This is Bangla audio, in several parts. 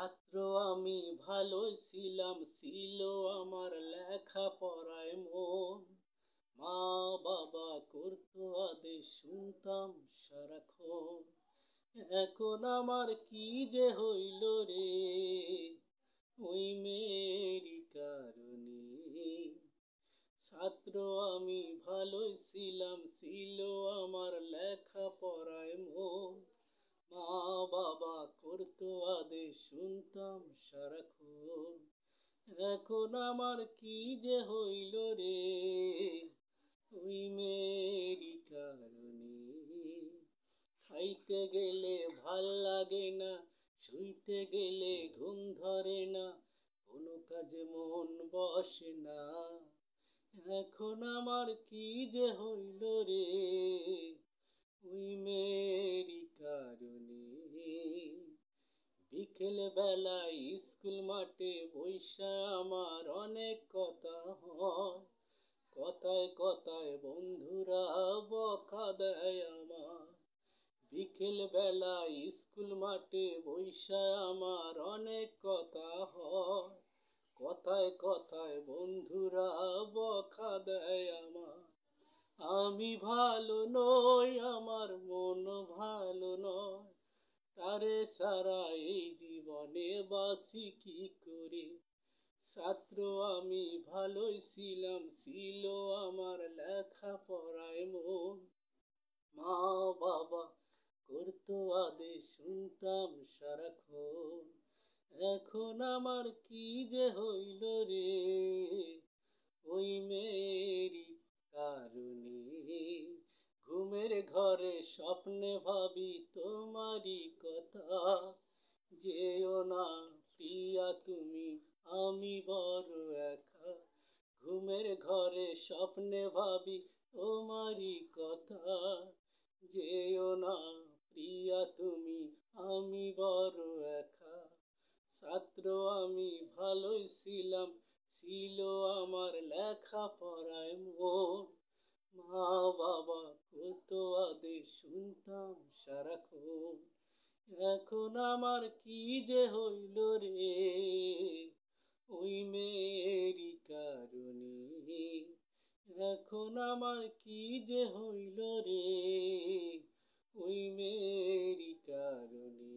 ছাত্র আমি ভালোই ছিলাম, ছিল আমার লেখাপড়ায় মন। মা বাবা করতো আদেশ, শুনতাম সারাক্ষণ। এখন আমার কি যে হইল রে, ওই মেয়েরই কারণে। ছাত্র আমি ভালোই ছিলাম, ছিল আমার লেখাপড়ায় মন। মা বাবা করতো আদেশ, শুনতাম সারাক্ষণ। এখন আমার কি যে হইল রে, ওই মেয়েরই কারণে। খাইতে গেলে ভাল লাগে না, শুইতে গেলে ঘুম ধরে না, কোনো কাজে মন বসে না। এখন আমার কি যে হইল রে, ওই মেয়েরই কারণে। বিকেল বেলায় স্কুল মাঠে বইসা আমার অনেক কথা হয়। কথায় কথায় বন্ধুরা বকা দেয় আমার। বিকেল বেলায় স্কুল মাঠে বইসা আমার অনেক কথা হয়। কথায় কথায় বন্ধুরা বকা দেয় আমার। আমি ভালো নই, আমার মন ভালো নয়, তারে ছাড়া এই জীবনে বাঁচি কি করে। ছাত্র আমি ভালোই ছিলাম, ছিল আমার লেখাপড়ায় মন। মা বাবা করতো আদেশ, শুনতাম সারাক্ষণ। এখন আমার কি যে হইল রে, ওই মেয়েরই কারণে। ঘুমের ঘরে স্বপ্নে ভাবি তোমারই কথা, যেও না প্রিয়া তুমি, আমি বড় একা। ঘুমের ঘরে স্বপ্নে ভাবি তোমারই কথা, যেও না প্রিয়া তুমি, আমি বড় একা। ছাত্র আমি ভালোই ছিলাম, ছিল আমার লেখাপড়ায় মন। মা বাবা করতো আদেশ, শুনতাম সারাক্ষণ। এখন আমার কি যে হইল রে, ওই মেয়েরই কারণে। এখন আমার কি যে হইল রে, ওই মেয়েরই কারণে।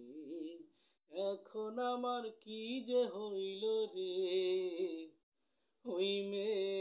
এখন আমার কি যে হইল রে, ওই মেয়ে